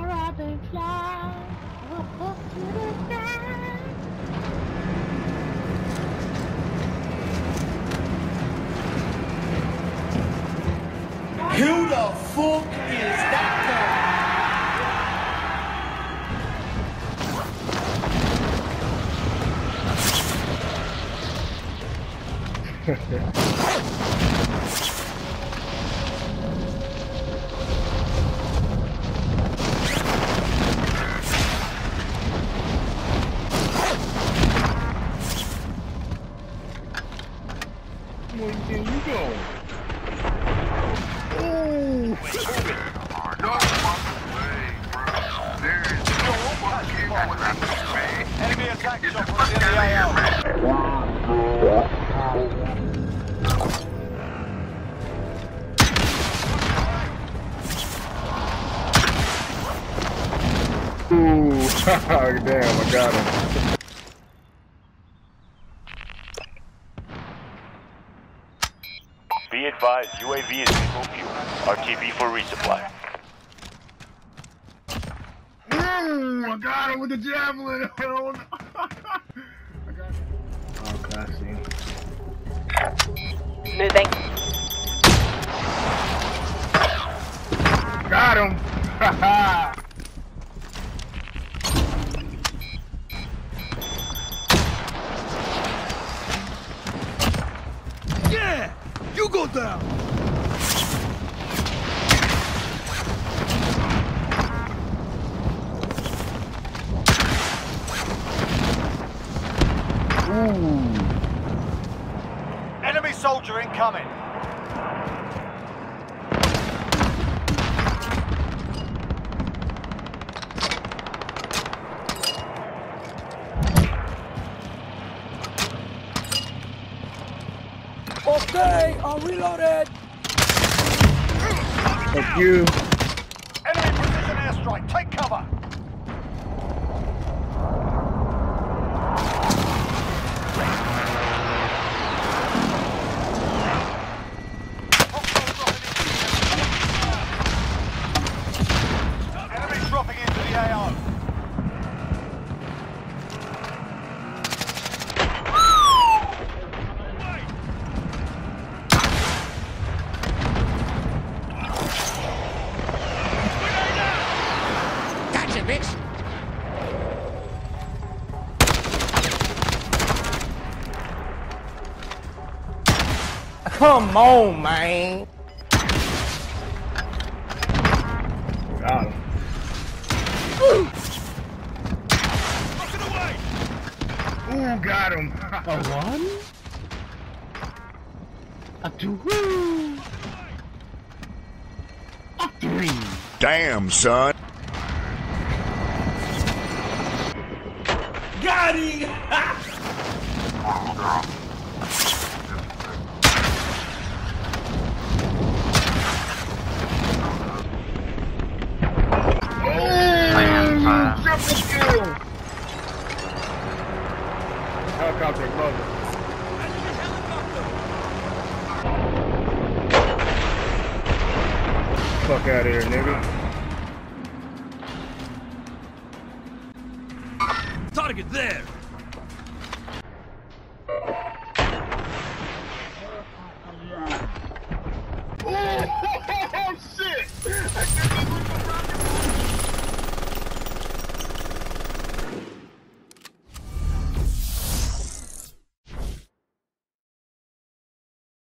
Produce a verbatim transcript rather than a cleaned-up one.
up and fly up, up to the sky. Who the fuck is that Where you going? Enemy attack chopper in the A O. Ooh, damn, I got him. Be advised, U A V is in full view. R T B for resupply. Ooh, I got him with the javelin. I got him. Okay, I see. Moving. Got him. Haha. Yeah! You go down! Ooh. Enemy soldier incoming. Okay, I'm reloaded! Thank you. Enemy precision airstrike. Take cover. Enemy dropping into the A O. Come on, man! Got him. Ooh, got him. A one? A two? A three? Damn, son. Got him! Triple kill. Helicopter above us. Fuck out of here, nigga. Target there!